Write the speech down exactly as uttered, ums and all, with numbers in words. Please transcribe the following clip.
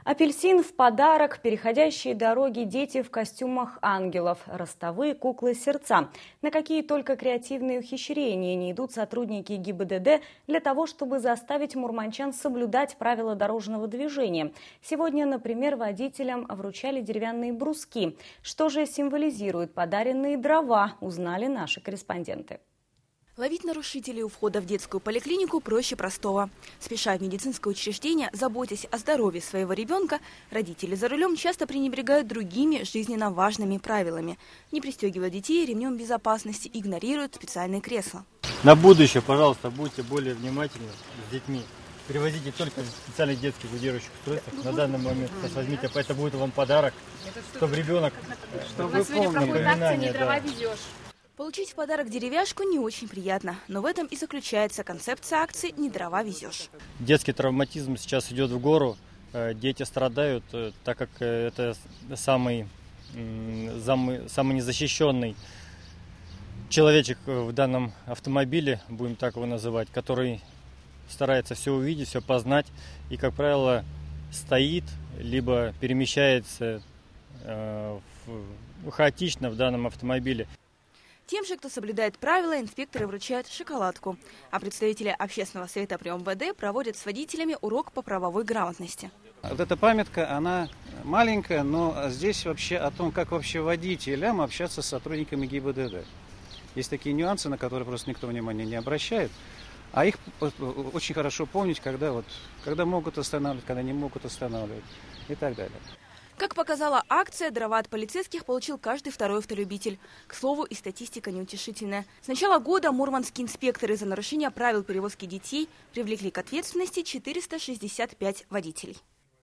Апельсин в подарок, переходящие дороги дети в костюмах ангелов, ростовые куклы-сердца. На какие только креативные ухищрения не идут сотрудники ГИБДД для того, чтобы заставить мурманчан соблюдать правила дорожного движения. Сегодня, например, водителям вручали деревянные бруски. Что же символизируют подаренные дрова, узнали наши корреспонденты. Ловить нарушителей у входа в детскую поликлинику проще простого. Спеша в медицинское учреждение, заботясь о здоровье своего ребенка, родители за рулем часто пренебрегают другими жизненно важными правилами. Не пристегивают детей ремнем безопасности, игнорируют специальные кресла. На будущее, пожалуйста, будьте более внимательны с детьми. Перевозите только в специальных детских удерживающих устройствах. На данный момент сейчас возьмите, это будет вам подарок, чтобы ребенок... Чтобы вы напоминание, да. Получить в подарок деревяшку не очень приятно, но в этом и заключается концепция акции «Не дрова везешь». Детский травматизм сейчас идет в гору, дети страдают, так как это самый, самый незащищенный человечек в данном автомобиле, будем так его называть, который старается все увидеть, все познать и, как правило, стоит, либо перемещается хаотично в данном автомобиле. Тем же, кто соблюдает правила, инспекторы вручают шоколадку. А представители общественного совета при МВД проводят с водителями урок по правовой грамотности. Вот эта памятка, она маленькая, но здесь вообще о том, как вообще водителям общаться с сотрудниками ГИБДД. Есть такие нюансы, на которые просто никто внимания не обращает. А их очень хорошо помнить, когда, вот, когда могут останавливать, когда не могут останавливать и так далее. Как показала акция, дрова от полицейских получил каждый второй автолюбитель. К слову, и статистика неутешительная. С начала года мурманские инспекторы за нарушение правил перевозки детей привлекли к ответственности четыреста шестьдесят пять водителей.